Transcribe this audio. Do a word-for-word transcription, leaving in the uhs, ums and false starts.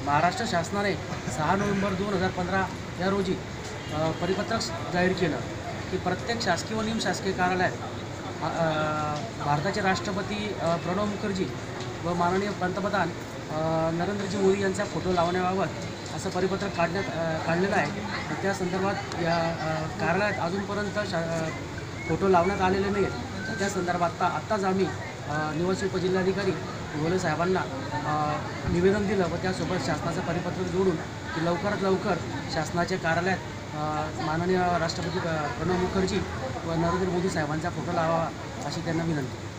महाराष्ट्र शासनाने सहा नोव्हेंबर दोन हजार पंधरा या रोजी परिपत्रक जाहीर केलं की प्रत्येक शासकीय व निमशासकीय कार्यालयात भारताचे राष्ट्रपती प्रणव मुखर्जी व माननीय पंतप्रधान नरेंद्रजी मोदी यांचा फोटो लावण्याबाबत असं परिपत्रक काढण्यात काढलेलं आहे। त्या संदर्भात या कार्यालयात अजूनपर्यंत शा फोटो लावण्यात आलेले नाही आहेत। त्या संदर्भात आत्ताच आम्ही निवासी उपजिल्हाधिकारी घोले साहेबांना निवेदन दिलं व त्यासोबत शासनाचं परिपत्रक जोडून की लवकरात लवकर शासनाच्या कार्यालयात माननीय राष्ट्रपती प्रणव मुखर्जी व नरेंद्र मोदी साहेबांचा फोटो लावावा अशी त्यांना विनंती।